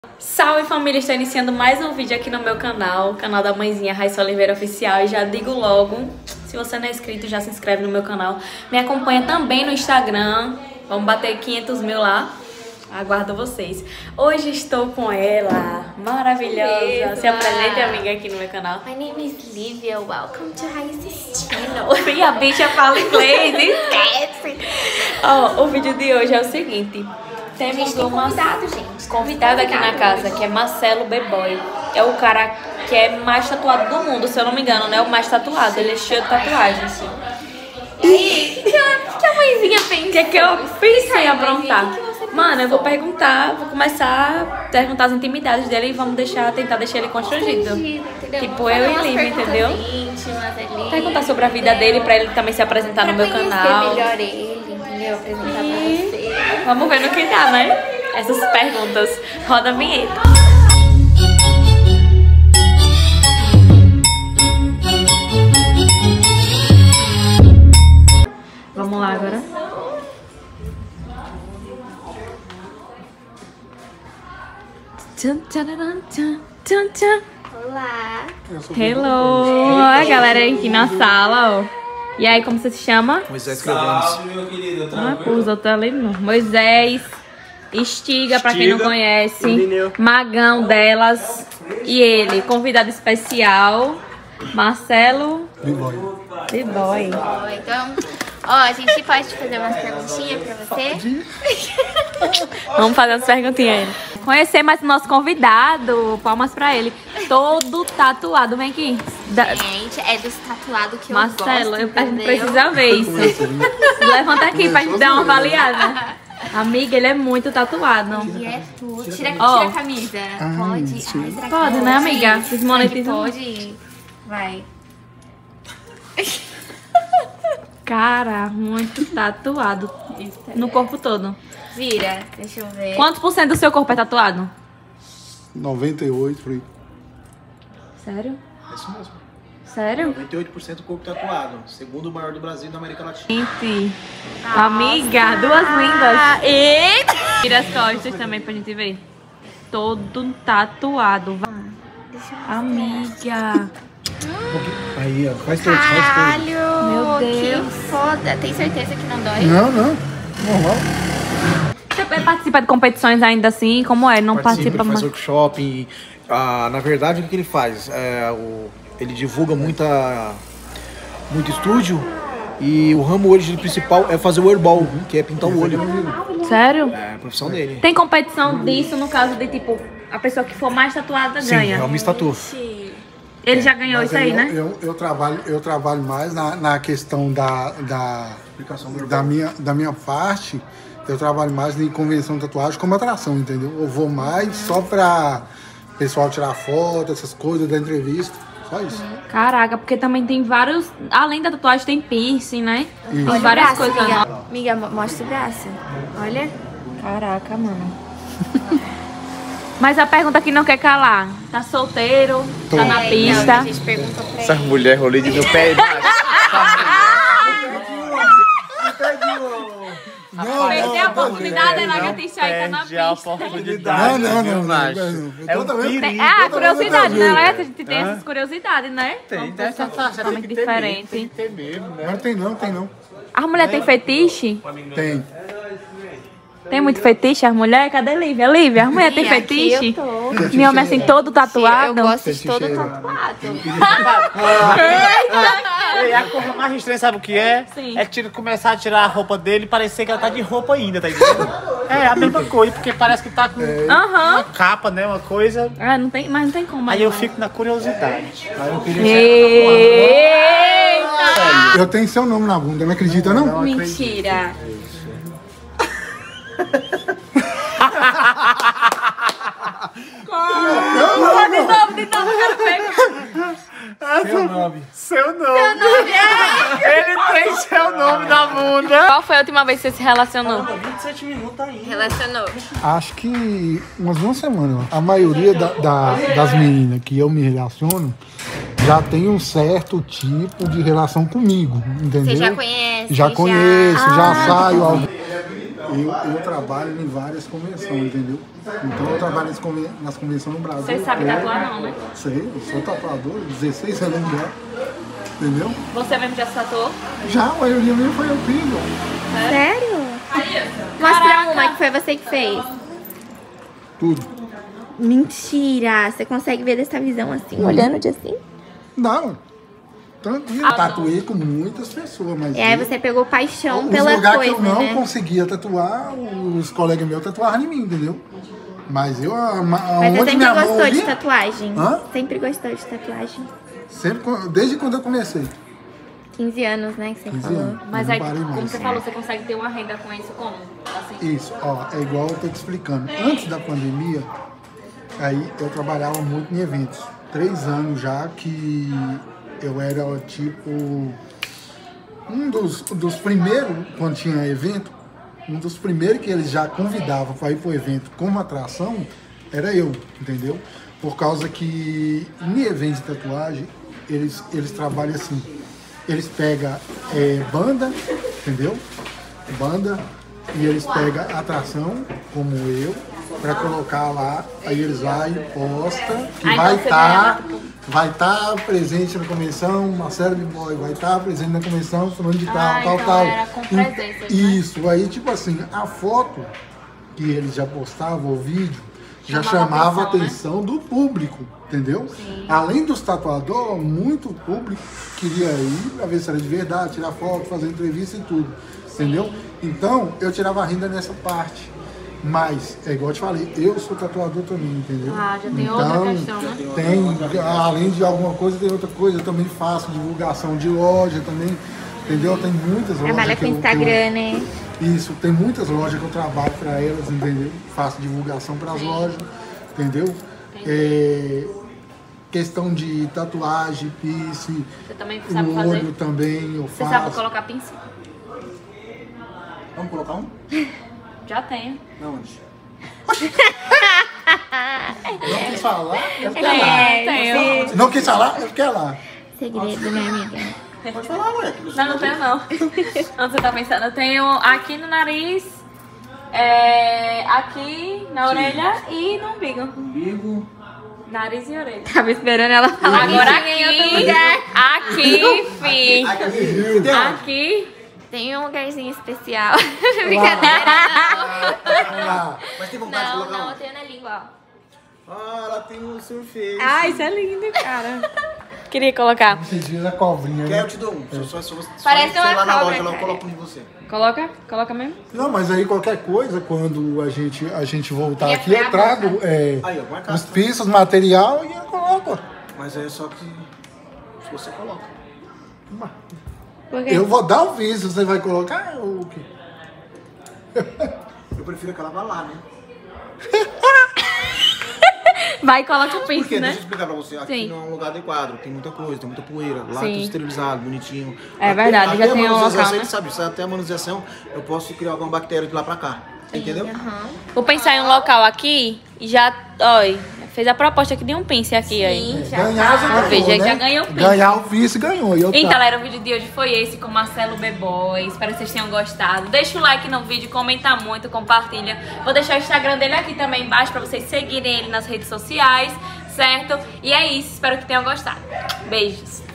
Salve família, estou iniciando mais um vídeo aqui no meu canal, o canal da mãezinha Raíssa Oliveira Oficial. E já digo logo, se você não é inscrito, já se inscreve no meu canal. Me acompanha também no Instagram, vamos bater 500 mil lá. Aguardo vocês. Hoje estou com ela, maravilhosa. Se apresente, amiga, aqui no meu canal. My name is Livia, welcome to Raíssa's channel. E a bicha fala inglês, esquece. O vídeo de hoje é o seguinte. Temos uma convidado aqui na casa, que é Marcelo B-Boy. É o cara que é mais tatuado do mundo, se eu não me engano, né? O mais tatuado, ele é cheio de tatuagens. E aí, o que a mãezinha pensa? O que eu pensei em aprontar? Mano, eu vou começar a perguntar as intimidades dele e vamos tentar deixar ele constrangido. Tipo, eu e Lívia, entendeu? Perguntar sobre a vida dele, pra ele também se apresentar no meu canal. Melhor ele, entendeu? Apresentar pra você. Vamos ver no que dá, né? Essas perguntas. Roda a vinheta. Vamos lá agora. Olá. Hello! A galera aqui na sala, ó. E aí, como você se chama? Moisés Cravanes. Salve, meu querido, Os outros ali, não. Moisés, Estiga, pra quem não conhece. Magão delas. E ele, convidado especial, Marcelo B-Boy. Então, ó, a gente pode fazer umas perguntinhas pra você? Vamos fazer umas perguntinhas aí. Conhecer mais o nosso convidado. Palmas pra ele. Todo tatuado. Vem aqui. Gente, é dos tatuados que eu gosto, Marcelo, a gente entendeu? precisa ver isso. Levanta aqui pra gente dar uma avaliada. Amiga, ele é muito tatuado. E é tudo. Tira a camisa. Pode? Ai, será que Pode, né, amiga? Desmonetiza. Pode. Vai. Cara, muito tatuado. No corpo todo. Vira, deixa eu ver. Quantos por cento do seu corpo é tatuado? 98, por aí. Sério? É isso mesmo. Sério? 98% do corpo tatuado. Segundo maior do Brasil e da América Latina. Gente, amiga, duas lindas. Eita! Tira as costas também pra gente ver. Todo tatuado. Deixa eu ver. Amiga. Aí, ó. Faz tudo, Caralho! Meu Deus. Que foda. Tem certeza que não dói? Não, não. Normal. Você participa de competições ainda assim? Como é? Não participa Ele faz mais? workshop. E, na verdade, o que ele faz? Ele divulga muito estúdio. E o ramo hoje principal é fazer o airball, que é pintar o olho. Sério? É a profissão dele. Tem competição disso no caso de tipo, a pessoa que for mais tatuada Sim, ganha? é uma estatua. Ele já ganhou Mas isso aí, né? Eu trabalho mais na questão da minha parte. Eu trabalho mais em convenção de tatuagem como atração, entendeu? Eu vou mais só pra pessoal tirar foto, essas coisas da entrevista. Só isso. Caraca, porque também tem vários. Além da tatuagem, tem piercing, né? Isso. Tem várias Braço, coisas. amiga. Amiga, mostra o braço. Olha. Caraca, mano. Mas a pergunta que não quer calar: tá solteiro? Tá na Então, pista? a gente perguntou pra Essa ele. mulher rolê de meu pé embaixo. Perdeu a oportunidade, ela já tem isso aí, tá na Perde a pista. oportunidade. Não, macho. É É um perigo. Ah, curiosidade, né? A gente tem Hã? essas curiosidades, né? Tem, Tem totalmente tem diferente. que ter mesmo, né? Mas tem não. As mulheres têm fetiche? Tem. Tem muito fetiche as mulheres? Cadê Lívia? Lívia, as mulheres têm Sim, aqui fetiche? eu tô. Meu homem assim, todo tatuado? Eu gosto de Fetiche todo é- tatuado. E a coisa mais estranha, sabe o que é? Sim. É começar a tirar a roupa dele e parecer que ela tá de roupa ainda, tá entendendo? É a mesma coisa, porque parece que tá com Aham. uma capa, né? Uma coisa. Ah, não tem, mas não tem como. Aí eu fico na curiosidade. Eita! Eu tenho seu nome na bunda, não acredita não? Mentira. De novo, quero ver. Seu nome. Ele tem seu nome na bunda. Qual foi a última vez que você se relacionou? 27 minutos aí. Relacionou. Acho que umas 2 semanas. A maioria das meninas que eu me relaciono já tem um certo tipo de relação comigo, entendeu? Você já conhece? Já conheço, já saio. eu trabalho em várias convenções, entendeu? Então eu trabalho nas convenções no Brasil. Você sabe tatuar não, né? Sei, eu sou tatuador, 16 anos já, entendeu? Você mesmo já se tatuou? Já, a maioria mesmo foi eu filho. Sério? Mostra uma que foi você que fez. Tudo. Mentira! Você consegue ver dessa visão assim, olhando de assim? Não, tranquilo. Tatuei com muitas pessoas, mas... E aí você pegou paixão os pela lugares coisa, que eu não né? conseguia tatuar, os colegas meus tatuaram em mim, entendeu? Mas eu, Mas você onde sempre minha mão gostou de ia, tatuagem? Hã? Sempre gostou de tatuagem? sempre, desde quando eu comecei. 15 anos, né, que você 15 falou. anos. Mas não aí, parei como mais. você falou, você consegue ter uma renda com isso como? Assim. Isso, ó, é igual eu tô te explicando. Antes da pandemia, aí eu trabalhava muito em eventos. 3 anos já que eu era tipo um dos primeiros, quando tinha evento, um dos primeiros que eles já convidavam para ir pro evento como atração, era eu, entendeu? Por causa que em eventos de tatuagem, eles trabalham assim, eles pegam banda, entendeu? Banda, e eles pegam atração, como eu, para colocar lá, aí eles lá e postam, que Ah, vai então estar presente na convenção, Marcelo B-Boy, vai estar presente na convenção, falando de tal, então tal. era com presença, né? Isso, aí tipo assim, a foto que eles já postavam, o vídeo, já chamava a atenção do público, entendeu? Sim. Além dos tatuadores, muito público queria ir pra ver se era de verdade, tirar foto, fazer entrevista e tudo, entendeu? Então, eu tirava renda nessa parte. Mas, é igual eu te falei, eu sou tatuador também, entendeu? Ah, já tem então, outra questão, né? Tem, além de alguma coisa, tem outra coisa. Eu também faço divulgação de loja também, entendeu? Tem muitas lojas. Trabalha com Instagram, né? Isso, tem muitas lojas que eu trabalho para elas, entendeu? Faço divulgação para as lojas, entendeu? Questão de tatuagem, piercing, Você também sabe o fazer? olho também eu Você faço. sabe colocar pincel? Vamos colocar um? Já tenho. Não, onde? Não quis falar, eu fiquei lá. Tenho. Não quis falar, eu fiquei lá. Segredo, minha amiga. Pode falar, ué. que Não tenho não. Onde você tá pensando? Eu tenho aqui no nariz, aqui na orelha e no umbigo. Umbigo. Nariz e orelha. Tava esperando ela falar. Agora isso em outro aqui, lugar. aqui, fi. Aqui. Aqui. Tem um lugarzinho especial. Brincadeira, Ah, Mas tem vontade de não. colocar Não, um? eu tenho na língua, ó. Ah, ela tem um surface. Ai, isso é lindo, cara. Queria colocar. esses dias a cobrinha, Quer, né? eu te dou um. Se você Parece for uma lá na cobra, loja, ela cara. coloca um de você. Coloca mesmo. Não, mas aí qualquer coisa, quando a gente voltar E aqui, eu trago Aí, ó, marca. os pisos, material e eu coloco. Mas é só que se você coloca. Por quê? Eu vou dar o piso, você vai colocar o quê? Eu prefiro que ela vá lá, né? Vai e coloca o Porque, piercing, né? deixa eu explicar pra você. Aqui Sim. não é um lugar adequado. Tem muita coisa, tem muita poeira. Lá Sim. tudo esterilizado, bonitinho. É verdade, já até tem a um manuseação, local, né? ele sabe, se até a manuseação, eu posso criar alguma bactéria de lá pra cá. Entendeu? Vou pensar em um local aqui e já, olha, fez a proposta aqui de um pince aqui, aí. Sim, já Ganhar já Vamos ver, ganhou, já né? ganhou o piso. Ganhar o piso ganhou. E eu Então, tá. galera, o vídeo de hoje foi esse com Marcelo B-Boy. Espero que vocês tenham gostado. Deixa o like no vídeo, comenta muito, compartilha. Vou deixar o Instagram dele aqui também embaixo pra vocês seguirem ele nas redes sociais, certo? E é isso, espero que tenham gostado. Beijos.